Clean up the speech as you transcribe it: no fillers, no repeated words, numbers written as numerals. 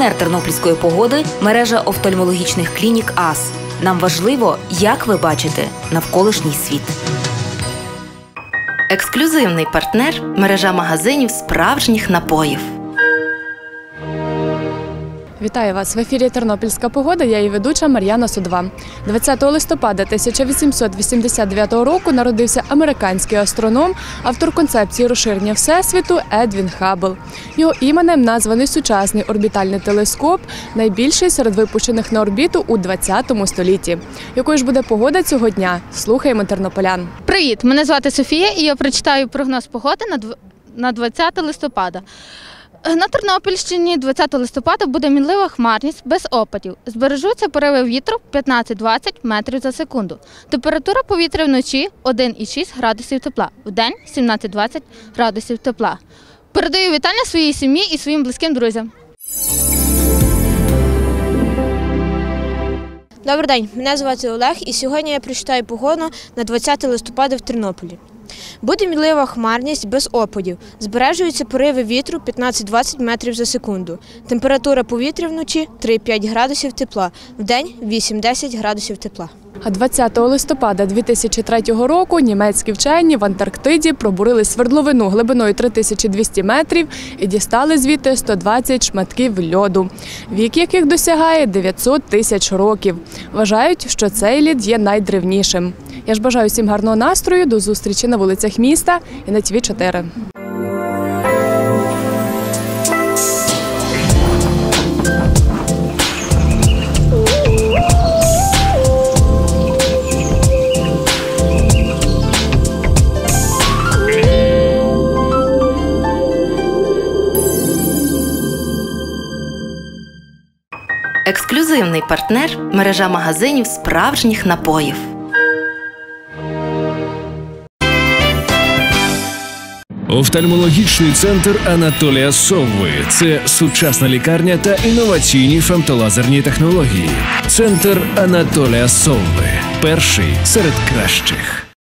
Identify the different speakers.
Speaker 1: партнер тернопільської погоди – мережа офтальмологічних клінік АС. Нам важливо, як ви бачите навколишній світ.
Speaker 2: Ексклюзивний партнер – мережа магазинів справжніх напоїв.
Speaker 3: Вітаю вас! В ефірі «Тернопільська погода», я її ведуча Мар'яна Судова. 20 листопада 1889 року народився американський астроном, автор концепції розширення Всесвіту Едвін Хаббл. Його іменем названий сучасний орбітальний телескоп, найбільший серед випущених на орбіту у 20 столітті. Якою ж буде погода цього дня? Слухаємо тернополян.
Speaker 4: Привіт! Мене звати Софія і я прочитаю прогноз погоди на 20 листопада. На Тернопільщині 20 листопада буде мінлива хмарність без опадів. Збережуться пориви вітру 15-20 метрів за секунду. Температура повітря вночі 1,6 градусів тепла, вдень 17-20 градусів тепла. Передаю вітання своїй сім'ї і своїм близьким друзям.
Speaker 5: Добрий день, мене звати Олег і сьогодні я прочитаю погоду на 20 листопада в Тернополі. Буде мінлива хмарність без опадів. Збережуються пориви вітру 15-20 метрів за секунду. Температура повітря вночі 3-5 градусів тепла, вдень 8-10 градусів тепла.
Speaker 3: А 20 листопада 2003 року німецькі вчені в Антарктиді пробурили свердловину глибиною 3200 метрів і дістали звідти 120 шматків льоду, вік яких досягає 900 тисяч років. Вважають, що цей лід є найдревнішим. Я ж бажаю всім гарного настрою, до зустрічі на вулицях міста і на ТВ 4.
Speaker 2: Ексклюзивний партнер – мережа магазинів справжніх напоїв.
Speaker 6: Офтальмологічний центр Анатолія Совви – це сучасна лікарня та інноваційні фемтолазерні технології. Центр Анатолія Совви – перший серед кращих.